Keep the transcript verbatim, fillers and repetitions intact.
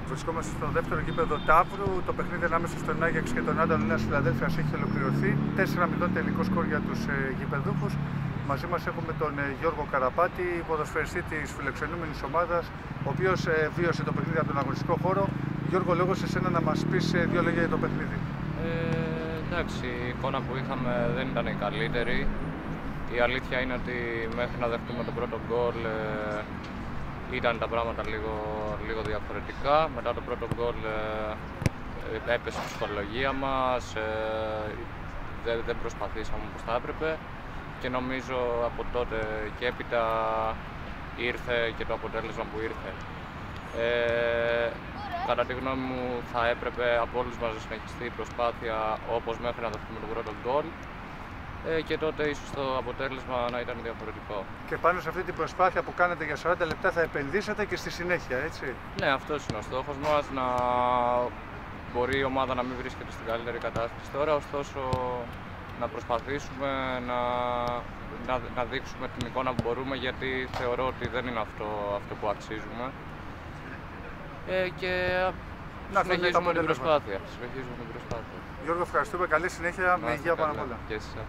Βρισκόμαστε στο δεύτερο γήπεδο Ταύρου. Το παιχνίδι ανάμεσα στον Άγιαξ και τον Άνταλο Νέας Φιλαδέλφειας έχει ολοκληρωθεί. τέσσερα μηδέν τελικό σκορ για τους ε, γηπεδούχους. Μαζί μας έχουμε τον ε, Γιώργο Καραπάτη, ποδοσφαιριστή της φιλοξενούμενης ομάδας, ο οποίος ε, βίωσε το παιχνίδι από τον αγωνιστικό χώρο. Γιώργο, λόγω σε σένα να μας πεις ε, δύο λόγια για το παιχνίδι. Ε, εντάξει, η εικόνα που είχαμε δεν ήταν η καλύτερη. Η αλήθεια είναι ότι μέχρι να δεχτούμε τον πρώτο γκολ ε, ήταν τα πράγματα λίγο, λίγο διαφορετικά. Μετά το πρώτο γκολ ε, έπεσε η ψυχολογία μας, ε, δεν, δεν προσπαθήσαμε όπως θα έπρεπε και νομίζω από τότε και έπειτα ήρθε και το αποτέλεσμα που ήρθε. Ε, κατά τη γνώμη μου θα έπρεπε από όλους μας να συνεχιστεί η προσπάθεια όπως μέχρι να δεχτούμε τον πρώτο γκολ. Ε, και τότε ίσως το αποτέλεσμα να ήταν διαφορετικό. Και πάνω σε αυτή την προσπάθεια που κάνετε για σαράντα λεπτά θα επενδύσετε και στη συνέχεια, έτσι. Ναι, αυτός είναι ο στόχος μας, να μπορεί η ομάδα να μην βρίσκεται στην καλύτερη κατάσταση τώρα, ωστόσο να προσπαθήσουμε να, να, να δείξουμε την εικόνα που μπορούμε, γιατί θεωρώ ότι δεν είναι αυτό, αυτό που αξίζουμε. Ε, και να συνεχίζουμε την προσπάθεια. Συνεχίζουμε την προσπάθεια. Γιώργο, ευχαριστούμε. Καλή συνέχεια. Με υγεία πάνω απ' όλα.